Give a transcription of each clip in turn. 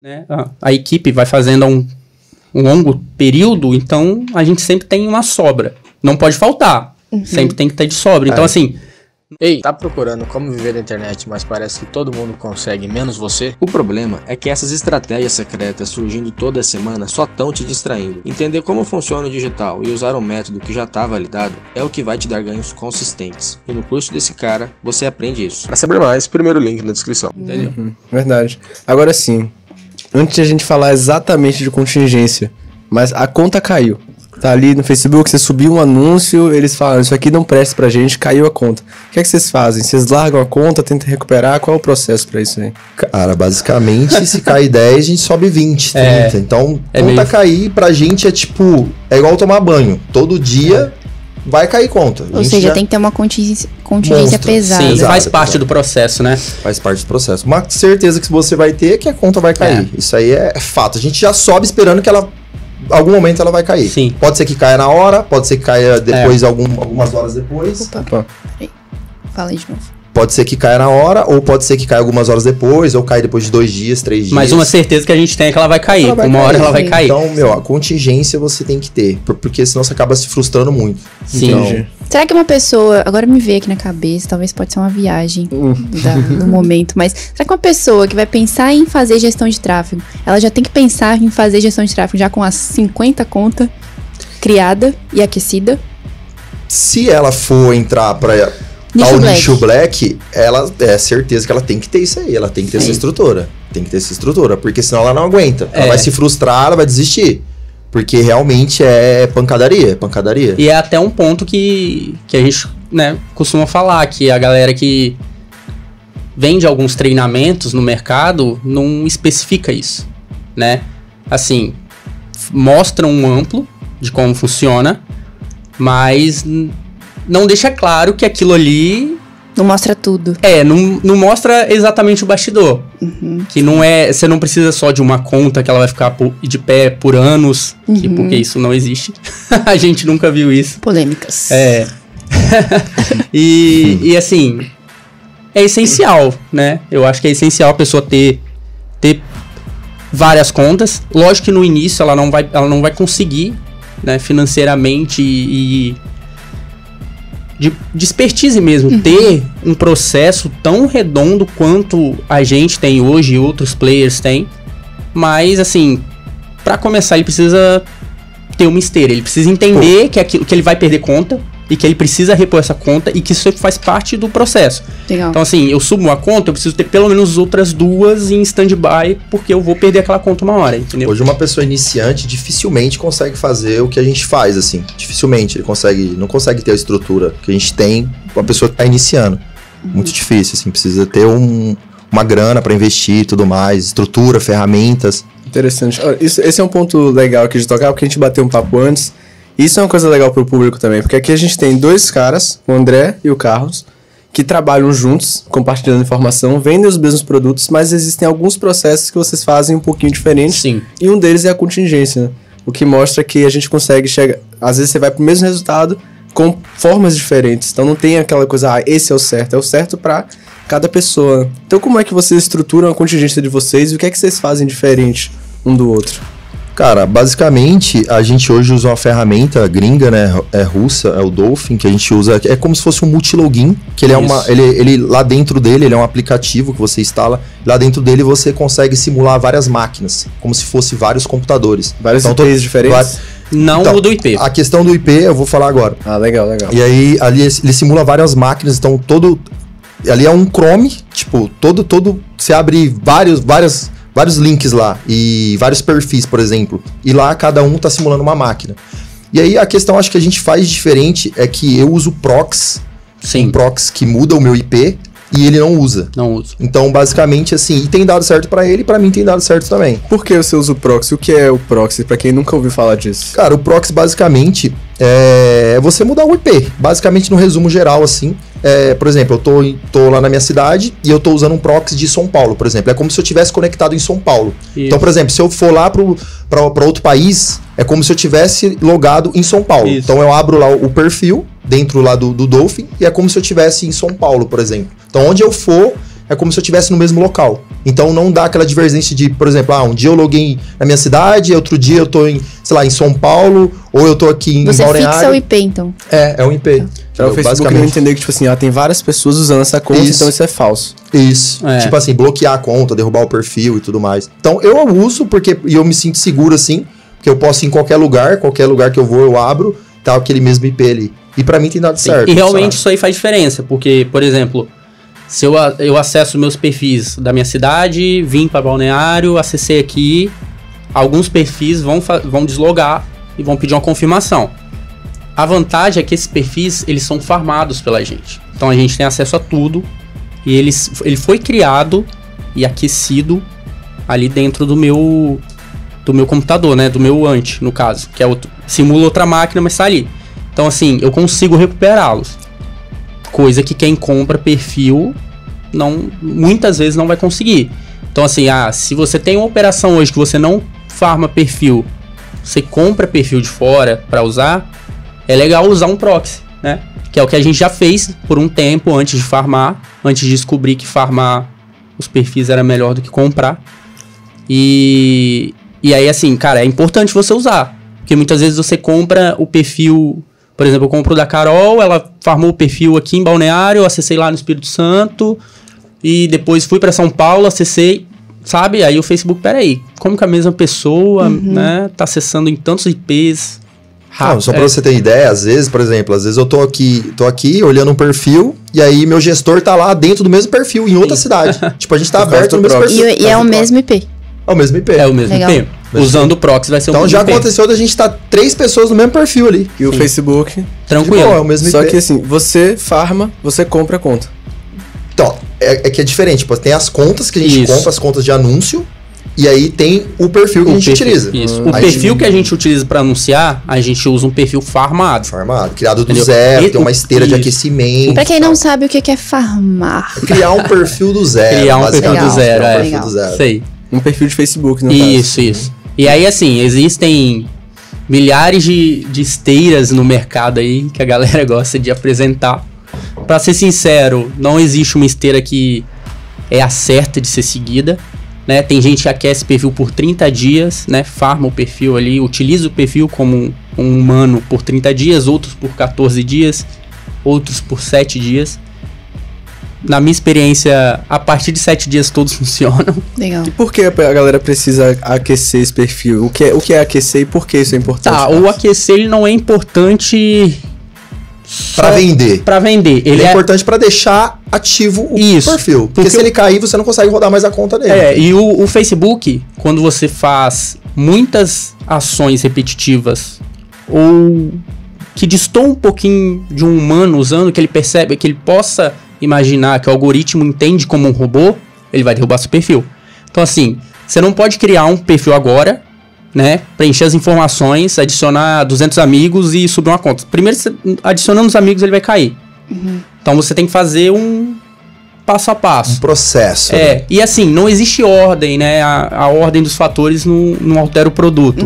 né, a equipe vai fazendo um longo período, então a gente sempre tem uma sobra. Não pode faltar. Sempre tem que ter de sobra. Então, assim... Ei, tá procurando como viver da internet, mas parece que todo mundo consegue, menos você? O problema é que essas estratégias secretas surgindo toda semana só estão te distraindo. Entender como funciona o digital e usar um método que já tá validado é o que vai te dar ganhos consistentes. E no curso desse cara, você aprende isso. Pra saber mais, primeiro link na descrição. Entendeu? Verdade. Agora sim, antes de a gente falar exatamente de contingência, mas a conta caiu. Tá ali no Facebook, você subiu um anúncio, eles falam, isso aqui não presta pra gente, caiu a conta. O que é que vocês fazem? Vocês largam a conta, tentam recuperar? Qual é o processo pra isso aí? Cara, basicamente, se cair 10, a gente sobe 20, 30. Então, conta cair pra gente é tipo, é igual tomar banho. Todo dia vai cair conta. Ou seja, tem que ter uma contingência pesada. Sim, Exato, faz parte do processo, né? Faz parte do processo. Uma certeza que você vai ter é que a conta vai cair. Isso aí é fato. A gente já sobe esperando que ela... algum momento ela vai cair. Sim. Pode ser que caia na hora, pode ser que caia depois, algumas horas depois. Opa. Fala aí de novo. Pode ser que caia na hora, ou pode ser que caia algumas horas depois, ou caia depois de 2 dias, 3 dias. Mas uma certeza que a gente tem é que ela vai cair. Hora ela vai cair. Então, a contingência você tem que ter, porque senão você acaba se frustrando muito. Sim. Então, será que uma pessoa, agora me veio aqui na cabeça, talvez pode ser uma viagem do momento, mas será que uma pessoa que vai pensar em fazer gestão de tráfego, ela já tem que pensar em fazer gestão de tráfego já com as 50 contas criada e aquecida? Se ela for entrar para nicho black, ela é certeza que ela tem que ter isso aí, ela tem que ter essa estrutura. Tem que ter essa estrutura, porque senão ela não aguenta. Ela vai se frustrar, ela vai desistir. Porque realmente é pancadaria. E é até um ponto que a gente, né, costuma falar, que a galera que vende alguns treinamentos no mercado não especifica isso, né? Assim, mostra um amplo de como funciona, mas não deixa claro que aquilo ali... Não mostra tudo. Não mostra exatamente o bastidor. Que não é... Você não precisa só de uma conta que ela vai ficar de pé por anos, porque isso não existe. A gente nunca viu isso. Polêmicas. E assim, é essencial, né? Eu acho que é essencial a pessoa ter várias contas. Lógico que no início ela não vai conseguir, né, financeiramente e de expertise mesmo, ter um processo tão redondo quanto a gente tem hoje e outros players têm. Mas, assim, pra começar, ele precisa ter uma esteira. Ele precisa entender que ele vai perder conta e que ele precisa repor essa conta e que isso faz parte do processo. Legal. Então, assim, eu subo uma conta, eu preciso ter pelo menos outras 2 em stand-by, porque eu vou perder aquela conta uma hora, entendeu? Hoje uma pessoa iniciante dificilmente consegue fazer o que a gente faz, assim. Dificilmente ele não consegue ter a estrutura que a gente tem com a pessoa que tá iniciando. Muito difícil, assim, precisa ter uma grana para investir e tudo mais, estrutura, ferramentas. Interessante. Esse é um ponto legal aqui de tocar, porque a gente bateu um papo antes. Isso é uma coisa legal pro público também, porque aqui a gente tem 2 caras, o André e o Carlos, que trabalham juntos, compartilhando informação, vendem os mesmos produtos, mas existem alguns processos que vocês fazem um pouquinho diferentes. Sim. E um deles é a contingência, né? O que mostra que a gente consegue chegar... Às vezes você vai pro mesmo resultado com formas diferentes. Então não tem aquela coisa, esse é o certo pra cada pessoa. Então como é que vocês estruturam a contingência de vocês e o que é que vocês fazem diferente um do outro? Cara, basicamente, a gente hoje usa uma ferramenta gringa, né, russa, é o Dolphin, que a gente usa, é como se fosse um multilogin, que ele ele lá dentro dele, ele é um aplicativo que você instala, lá dentro dele você consegue simular várias máquinas, como se fosse vários computadores. Vários IPs diferentes? Não muda o IP. A questão do IP eu vou falar agora. Legal. E aí, ali ele simula várias máquinas, então ali é um Chrome, tipo, você abre vários links lá e vários perfis, por exemplo. E lá cada um tá simulando uma máquina. E aí a questão, acho que a gente faz diferente é que eu uso proxy. Sim. Um proxy que muda o meu IP e ele não usa. Não usa. Então, basicamente, assim, e tem dado certo pra ele e pra mim tem dado certo também. Por que você usa o proxy? O que é o proxy, pra quem nunca ouviu falar disso? Cara, o proxy basicamente é você mudar o IP. Basicamente, no resumo geral, assim, por exemplo, eu tô lá na minha cidade e eu tô usando um proxy de São Paulo, por exemplo. É como se eu tivesse conectado em São Paulo. Isso. Então, por exemplo, se eu for lá pra outro país, é como se eu tivesse logado em São Paulo. Isso. Então, eu abro lá o perfil dentro lá do Dolphin e é como se eu tivesse em São Paulo, por exemplo. Então, onde eu for, é como se eu estivesse no mesmo local. Então não dá aquela divergência de, por exemplo, um dia eu loguei na minha cidade, outro dia eu tô em, sei lá, em São Paulo, ou eu tô aqui em Você Balneário. fixa o IP, então. É um IP. Pra o Facebook não entender que, tipo assim, tem várias pessoas usando essa conta, então isso é falso. Isso. Tipo assim, bloquear a conta, derrubar o perfil e tudo mais. Então eu uso e eu me sinto seguro assim, porque eu posso ir em qualquer lugar que eu vou, eu abro, tá aquele mesmo IP ali. E pra mim tem dado certo. E realmente isso aí faz diferença, porque, por exemplo, se eu acesso meus perfis da minha cidade, vim para Balneário, acessei aqui, alguns perfis vão deslogar e vão pedir uma confirmação. A vantagem é que esses perfis, eles são farmados pela gente. Então a gente tem acesso a tudo e ele foi criado e aquecido ali dentro do meu computador, né? Do meu ante, no caso, que simula outra máquina, mas tá ali. Então assim, eu consigo recuperá-los. Coisa que quem compra perfil muitas vezes não vai conseguir. Então assim, se você tem uma operação hoje que você não farma perfil, você compra perfil de fora para usar, é legal usar um proxy, né? Que é o que a gente já fez por um tempo antes de farmar, antes de descobrir que farmar os perfis era melhor do que comprar. E aí assim, cara, é importante você usar, porque muitas vezes você compra o perfil. Por exemplo, eu compro da Carol, ela farmou o perfil aqui em Balneário, eu acessei lá no Espírito Santo, e depois fui pra São Paulo, acessei, sabe? Aí o Facebook, peraí, como que a mesma pessoa, né, tá acessando em tantos IPs rápido? Não, só pra você ter ideia, às vezes, por exemplo, eu tô aqui olhando um perfil, e aí meu gestor tá lá dentro do mesmo perfil, em outra cidade. Tipo, a gente tá aberto no mesmo perfil. E é o mesmo IP. É o mesmo IP. É o mesmo IP. Usando o proxy vai ser o mesmo IP. Então já aconteceu da gente tá 3 pessoas no mesmo perfil ali. E o Facebook... Tranquilo. É o mesmo Só IP. que assim, você farma, você compra a conta. Então, é que é diferente. Tipo, tem as contas que a gente compra, as contas de anúncio, e aí tem o perfil que a gente utiliza. Isso. O perfil que a gente utiliza pra anunciar, a gente usa um perfil farmado. Criado do zero, tem uma esteira de aquecimento. Pra quem não sabe o que é farmar. Criar um perfil do zero. Criar um perfil do zero, Sei. Um perfil de Facebook, não Isso. E aí, assim, existem milhares de esteiras no mercado aí que a galera gosta de apresentar. Pra ser sincero, não existe uma esteira que é a certa de ser seguida, né? Tem gente que aquece perfil por 30 dias, né? Farma o perfil ali, utiliza o perfil como um humano por 30 dias, outros por 14 dias, outros por 7 dias. Na minha experiência, a partir de 7 dias todos funcionam. Legal. E por que a galera precisa aquecer esse perfil? O que é aquecer e por que isso é importante? O aquecer ele não é importante pra vender. Pra vender. Ele é importante pra deixar ativo o perfil. Porque se ele cair, você não consegue rodar mais a conta dele. E o Facebook, quando você faz muitas ações repetitivas ou que destoam um pouquinho de um humano usando, que ele percebe, que ele possa imaginar que o algoritmo entende como um robô, ele vai derrubar seu perfil. Então assim, você não pode criar um perfil agora, né, preencher as informações, adicionar 200 amigos e subir uma conta. Primeiro, adicionando os amigos, ele vai cair. Então você tem que fazer um passo a passo. Um processo. E assim, não existe ordem, né, a ordem dos fatores não altera o produto.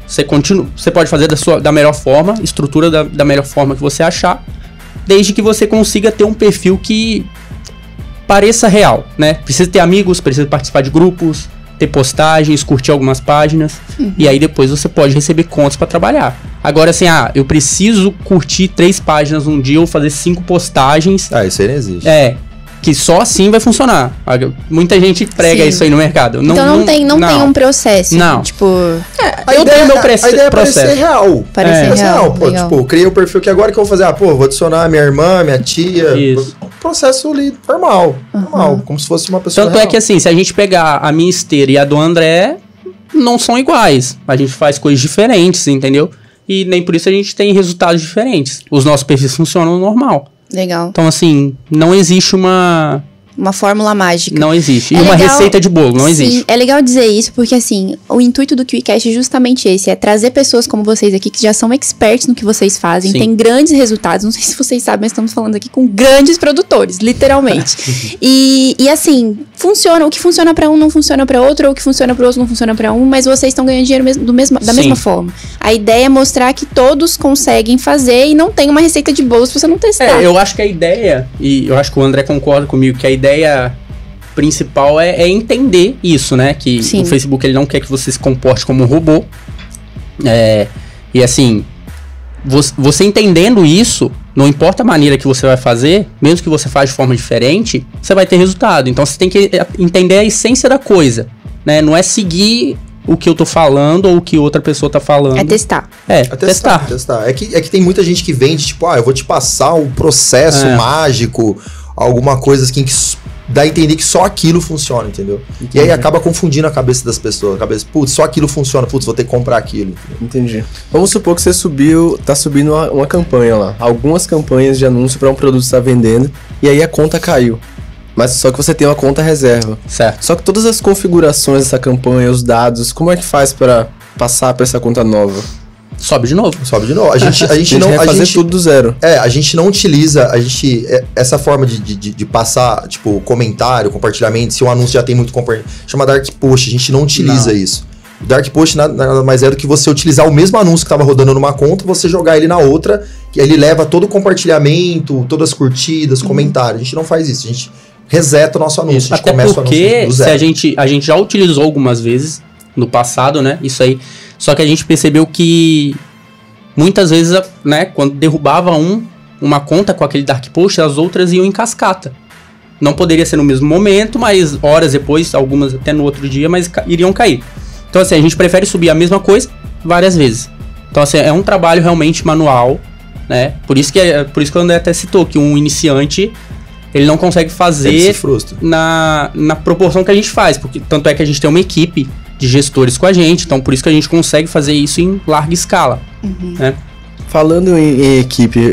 Você pode fazer da melhor forma, estrutura da melhor forma que você achar, desde que você consiga ter um perfil que pareça real, né? Precisa ter amigos, precisa participar de grupos, ter postagens, curtir algumas páginas, e aí depois você pode receber contas para trabalhar. Agora assim, eu preciso curtir 3 páginas num dia ou fazer 5 postagens. Isso aí não existe. Que só assim vai funcionar. Muita gente prega isso aí no mercado. Então não tem um processo. Não. Tipo... eu tenho meu processo. A ideia é parecer real. Parecer real. Pô, tipo, criei o perfil que agora que eu vou fazer, vou adicionar minha irmã, minha tia. Isso. Processo ali normal. Normal, como se fosse uma pessoa Tanto real. é que assim, se a gente pegar a minha esteira e a do André, não são iguais. A gente faz coisas diferentes, entendeu? E nem por isso a gente tem resultados diferentes. Os nossos perfis funcionam normal. Legal. Então, assim, não existe uma fórmula mágica. Não existe. É E uma legal, receita de bolo, não existe. Sim, é legal dizer isso, porque assim, o intuito do QICast é justamente esse, é trazer pessoas como vocês aqui, que já são experts no que vocês fazem, têm grandes resultados, não sei se vocês sabem, mas estamos falando aqui com grandes produtores, literalmente. e assim, funciona, o que funciona pra um não funciona pra outro, ou o que funciona pro outro não funciona pra um, mas vocês estão ganhando dinheiro da mesma forma. A ideia é mostrar que todos conseguem fazer e não tem uma receita de bolo se você não testar. Eu acho que a ideia, e eu acho que o André concorda comigo, que a ideia principal é entender isso, né? Que Sim. o Facebook ele não quer que você se comporte como um robô. E assim, você entendendo isso, não importa a maneira que você vai fazer, mesmo que você faça de forma diferente, você vai ter resultado. Então você tem que entender a essência da coisa, né? Não é seguir o que eu tô falando ou o que outra pessoa tá falando. É testar. Testar. É que tem muita gente que vende, tipo, eu vou te passar um processo mágico, alguma coisa assim que dá a entender que só aquilo funciona, entendeu? Entendi. E aí acaba confundindo a cabeça das pessoas. Putz, só aquilo funciona, putz, vou ter que comprar aquilo. Entendeu? Entendi. Vamos supor que você tá subindo uma campanha lá. Algumas campanhas de anúncio para um produto que você tá vendendo, e aí a conta caiu. Mas só que você tem uma conta reserva. Certo. Só que todas as configurações dessa campanha, os dados, como é que faz para passar para essa conta nova? Sobe de novo. A gente não vai fazer tudo do zero. A gente não utiliza essa forma de passar, tipo, comentário, compartilhamento, se o anúncio já tem muito compartilhamento. Chama Dark Post, a gente não utiliza isso. O Dark Post nada mais é do que você utilizar o mesmo anúncio que estava rodando numa conta, você jogar ele na outra, que ele leva todo o compartilhamento, todas as curtidas, comentários. A gente não faz isso, a gente reseta o nosso anúncio, a gente até começa porque o anúncio do zero. a gente já utilizou algumas vezes no passado, né? Isso aí. Só que a gente percebeu que muitas vezes, né, quando derrubava uma conta com aquele Dark Post, as outras iam em cascata. Não poderia ser no mesmo momento, mas horas depois, algumas até no outro dia, mas iriam cair. Então assim, a gente prefere subir a mesma coisa várias vezes. Então assim, é um trabalho realmente manual, né? Por isso que o André até citou que um iniciante ele não consegue fazer Ele se frustra. na proporção que a gente faz, porque tanto é que a gente tem uma equipe de gestores com a gente, então por isso que a gente consegue fazer isso em larga escala, né? Falando em equipe,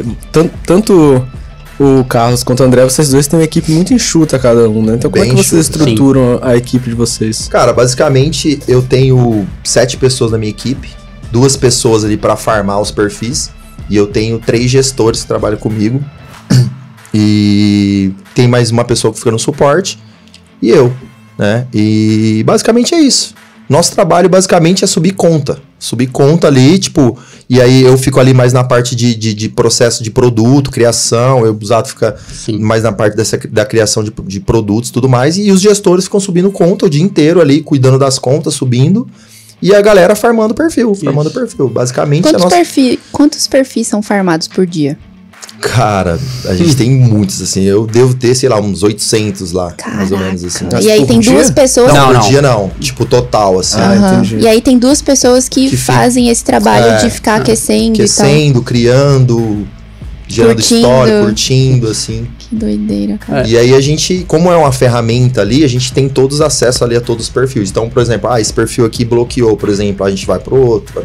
tanto o Carlos quanto o André, vocês dois têm uma equipe muito enxuta cada um, né? Então como é que vocês estruturam a equipe de vocês? Cara, basicamente eu tenho 7 pessoas na minha equipe, 2 pessoas ali para farmar os perfis, e eu tenho 3 gestores que trabalham comigo, e tem mais uma pessoa que fica no suporte, e eu, né? E basicamente é isso. Nosso trabalho basicamente é subir conta ali, tipo, e aí eu fico ali mais na parte de processo de produto, criação, o Busato fica mais na parte da criação de produtos e tudo mais, e os gestores ficam subindo conta o dia inteiro ali, cuidando das contas, subindo, e a galera farmando perfil, basicamente. Quantos perfis são farmados por dia? Cara, a gente tem muitos, assim, eu devo ter, sei lá, uns 800 lá, mais ou menos, assim. E aí tem duas pessoas... Não, por dia não, tipo, total, assim. Entendi. E aí tem 2 pessoas que fazem esse trabalho de ficar aquecendo e tal. Criando, gerando história, curtindo, assim. Que doideira, cara. E aí a gente, como é uma ferramenta ali, a gente tem todos acesso ali a todos os perfis. Então, por exemplo, esse perfil aqui bloqueou, por exemplo, a gente vai pro outro.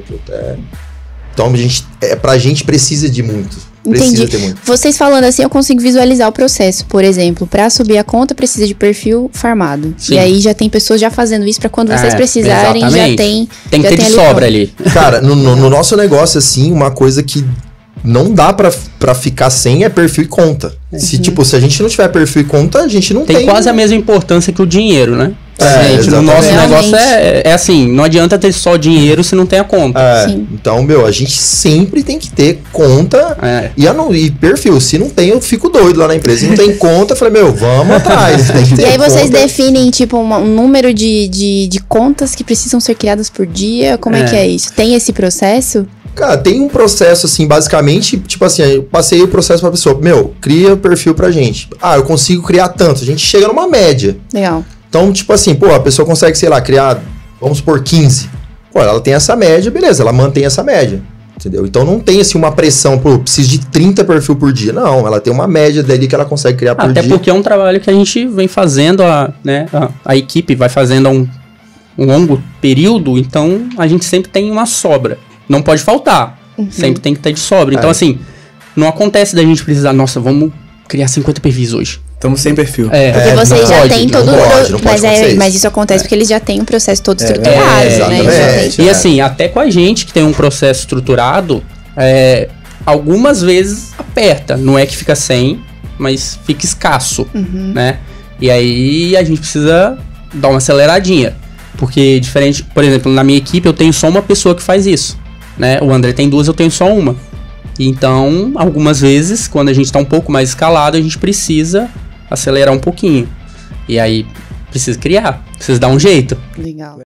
Então, pra gente precisa de muito. Entendi. Vocês falando assim, eu consigo visualizar o processo. Por exemplo, para subir a conta precisa de perfil farmado. Sim. E aí já tem pessoas já fazendo isso para quando vocês precisarem, exatamente. já tem. Tem que ter de sobra ali. Cara, no nosso negócio, assim, uma coisa que não dá pra ficar sem é perfil e conta. Se a gente não tiver perfil e conta, a gente não tem. Tem quase a mesma importância que o dinheiro, né? No nosso negócio é assim, não adianta ter só dinheiro se não tem a conta. Então, a gente sempre tem que ter conta e perfil. Se não tem, eu fico doido lá na empresa. Se não tem conta, eu falei, vamos atrás. Tem que ter e aí vocês definem, tipo, um número de contas que precisam ser criadas por dia? Como é que é isso? Tem esse processo? Cara, tem um processo, assim, basicamente, tipo assim, eu passei o processo pra pessoa, cria o perfil pra gente. Eu consigo criar tanto. A gente chega numa média. Legal. Então, tipo assim, a pessoa consegue, sei lá, criar, vamos supor, 15. Ela tem essa média, beleza, ela mantém essa média, entendeu? Então não tem, assim, uma pressão, preciso de 30 perfil por dia. Não, ela tem uma média dali que ela consegue criar por dia. Até porque é um trabalho que a gente vem fazendo, a equipe vai fazendo há um longo período, então a gente sempre tem uma sobra. Não pode faltar, sempre tem que ter de sobra. Então, assim, não acontece da gente precisar, nossa, vamos criar 50 perfis hoje. Estamos sem perfil. Porque vocês já têm todo o mas isso acontece porque eles já têm um processo todo estruturado, né? E assim, até com a gente que tem um processo estruturado, algumas vezes aperta. Não é que fica sem, mas fica escasso, né? E aí a gente precisa dar uma aceleradinha. Porque diferente, por exemplo, na minha equipe eu tenho só uma pessoa que faz isso, né? O André tem 2, eu tenho só uma. Então, algumas vezes, quando a gente tá um pouco mais escalado, a gente precisa acelerar um pouquinho. E aí precisa criar, precisa dar um jeito. Legal.